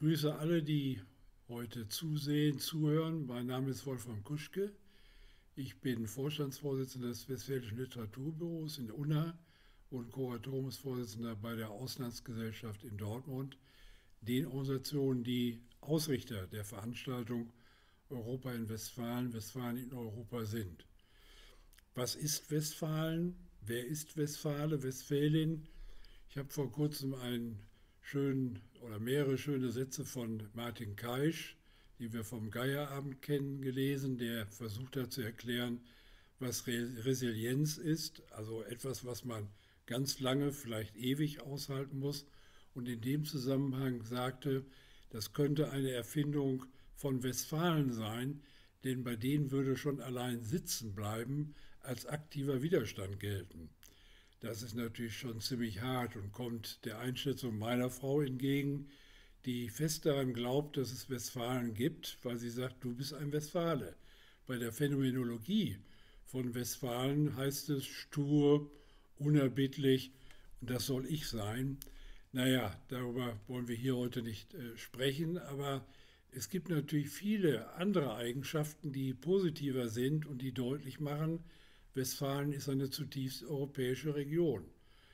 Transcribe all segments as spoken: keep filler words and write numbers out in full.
grüße alle, die heute zusehen, zuhören. Mein Name ist Wolfram Kuschke. Ich bin Vorstandsvorsitzender des Westfälischen Literaturbüros in der U N A und Kuratoriumsvorsitzender bei der Auslandsgesellschaft in Dortmund, den Organisationen, die Ausrichter der Veranstaltung Europa in Westfalen, Westfalen in Europa sind. Was ist Westfalen? Wer ist Westfale, Westfälin? Ich habe vor kurzem einen schönen oder mehrere schöne Sätze von Martin Kaisch, die wir vom Geierabend kennen, gelesen, der versucht hat zu erklären, was Re Resilienz ist, also etwas, was man ganz lange, vielleicht ewig aushalten muss. Und in dem Zusammenhang sagte, das könnte eine Erfindung von Westfalen sein, denn bei denen würde schon allein sitzen bleiben als aktiver Widerstand gelten. Das ist natürlich schon ziemlich hart und kommt der Einschätzung meiner Frau entgegen, die fest daran glaubt, dass es Westfalen gibt, weil sie sagt, du bist ein Westfale. Bei der Phänomenologie von Westfalen heißt es stur, unerbittlich, und das soll ich sein. Naja, darüber wollen wir hier heute nicht äh, sprechen, aber es gibt natürlich viele andere Eigenschaften, die positiver sind und die deutlich machen, Westfalen ist eine zutiefst europäische Region.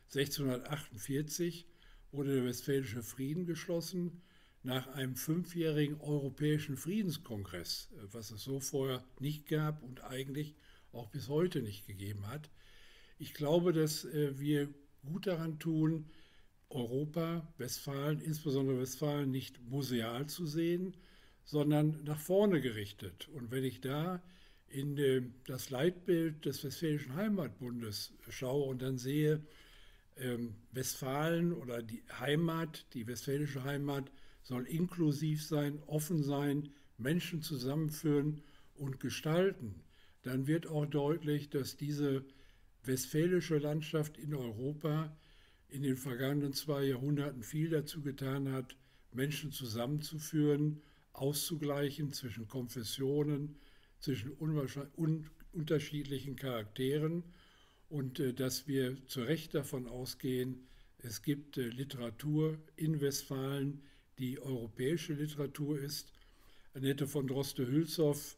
sechzehnhundertachtundvierzig wurde der Westfälische Frieden geschlossen nach einem fünfjährigen Europäischen Friedenskongress, was es so vorher nicht gab und eigentlich auch bis heute nicht gegeben hat. Ich glaube, dass wir gut daran tun, Europa, Westfalen, insbesondere Westfalen, nicht museal zu sehen, sondern nach vorne gerichtet. Und wenn ich da in das Leitbild des Westfälischen Heimatbundes schaue und dann sehe, ähm, Westfalen oder die Heimat, die westfälische Heimat, soll inklusiv sein, offen sein, Menschen zusammenführen und gestalten, dann wird auch deutlich, dass diese westfälische Landschaft in Europa in den vergangenen zwei Jahrhunderten viel dazu getan hat, Menschen zusammenzuführen, auszugleichen zwischen Konfessionen, zwischen un unterschiedlichen Charakteren und äh, dass wir zu Recht davon ausgehen, es gibt äh, Literatur in Westfalen, die europäische Literatur ist. Annette von Droste-Hülshoff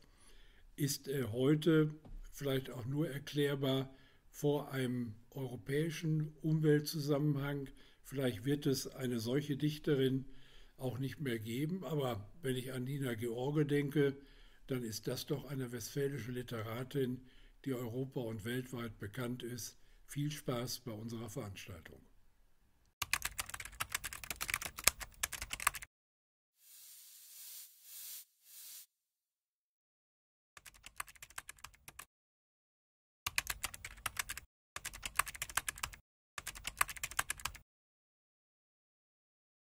ist äh, heute vielleicht auch nur erklärbar vor einem europäischen Umweltzusammenhang. Vielleicht wird es eine solche Dichterin auch nicht mehr geben, aber wenn ich an Nina George denke, dann ist das doch eine westfälische Literatin, die europa- und weltweit bekannt ist. Viel Spaß bei unserer Veranstaltung.